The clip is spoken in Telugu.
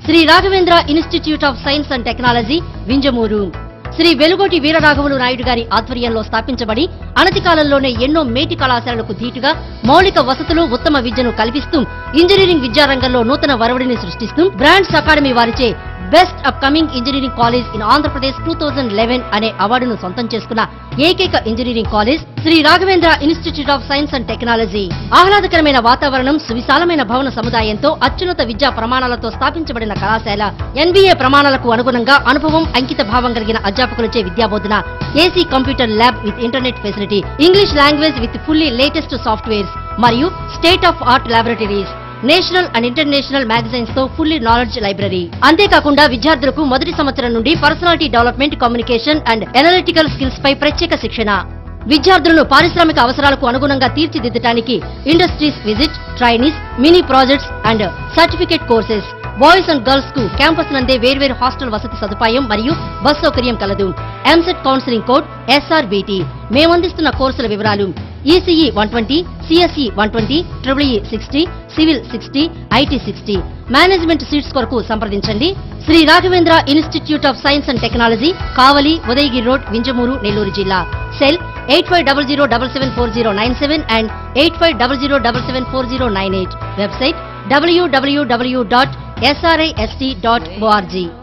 Shri Raghavendra institute of science and Technology Vinjamuru. Shri Velugoti వీరరాఘవులు నాయుడు గారి ఆధ్వర్యంలో స్థాపించబడి అనతి కాలంలోనే ఎన్నో మేటి కళాశాలలకు ధీటుగా మౌలిక వసతులు, ఉత్తమ విద్యను కల్పిస్తూ ఇంజనీరింగ్ విద్యారంగంలో నూతన వరవడిని సృష్టిస్తూ బ్రాండ్స్ అకాడమీ వారిచే best upcoming engineering college in Andhra Pradesh 2011 అనే అవార్డును సొంతం చేసుకున్న ఏకైక engineering college Shri Raghavendra institute of science and technology. ఆహ్లాదకరమైన వాతావరణం, సువిశాలమైన భవన సముదాయంతో అత్యున్నత విద్యా ప్రమాణాలతో స్థాపించబడిన కళాశాల NBA ప్రమాణాలకు అనుగుణంగా అనుభవం, అంకిత భావం కలిగిన అధ్యాపకులచే విద్యాబోధన, AC computer lab with internet facility, English language with fully latest softwares మరియు state of art laboratories, national and international magazines తో ఫుల్లీ నాలెడ్జ్ లైబ్రరీ. అంతేకాకుండా విద్యార్థులకు మొదటి సంవత్సరం నుండి personality development, communication and analytical skills పై ప్రత్యేక శిక్షణ. విద్యార్థులను పారిశ్రామిక అవసరాలకు అనుగుణంగా తీర్చిదిద్దడానికి industries visit, trainees, mini projects and certificate courses. Boys and girls కు క్యాంపస్ నందే వేర్వేరు హాస్టల్ వసతి సదుపాయం మరియు బస్ సౌకర్యం కలదు. EAMCET counselling code SRBT. మేమందిస్తున్న కోర్సుల వివరాలు: ECE 120, CSE 120, EEE 60, civil 60, IT 60. Management seats కొరకు సంప్రదించండి. Shri Raghavendra institute of science and Technology, Kavali, Udayagiri road, Vinjamuru, Nellore జిల్లా. Cell 8500774097 and 8500774098. Website www.srist.org.